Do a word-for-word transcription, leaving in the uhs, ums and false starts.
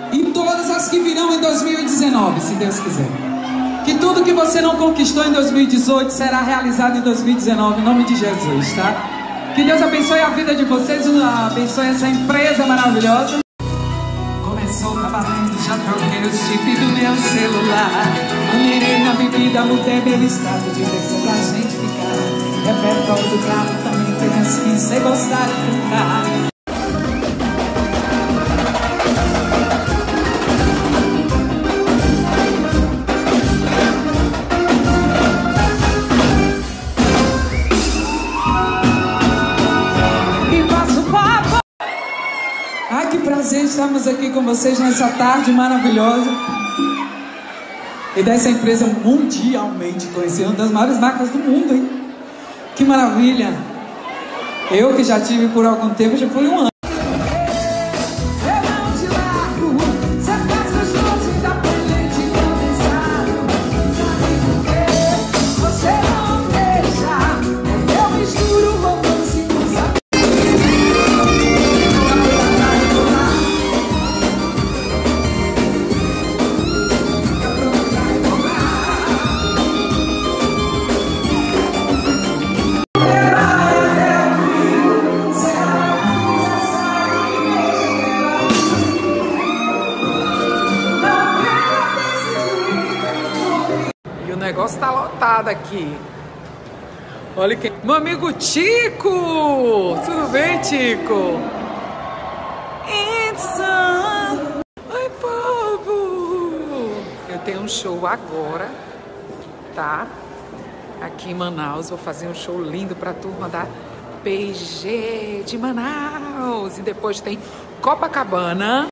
e todas as que virão em dois mil e dezenove, se Deus quiser. Que tudo que você não conquistou em dois mil e dezoito será realizado em dois mil e dezenove, em nome de Jesus, tá? Que Deus abençoe a vida de vocês, abençoe essa empresa maravilhosa. Começou, tá valendo, já troquei o chip do meu celular. Maneirei na bebida, mudei meu estado de bênção pra gente ficar. Repertório do carro também tem assim, sem gostar de ficar. Ai, que prazer estarmos aqui com vocês nessa tarde maravilhosa. E dessa empresa mundialmente conhecida, uma das maiores marcas do mundo, hein? Que maravilha! Eu que já tive por algum tempo, já fui um ano. O negócio tá lotado aqui. Olha quem... Meu amigo Tico! Tudo bem, Tico? Edson! Oi, povo! Eu tenho um show agora, tá? Aqui em Manaus. Vou fazer um show lindo pra turma da P G de Manaus. E depois tem Copacabana.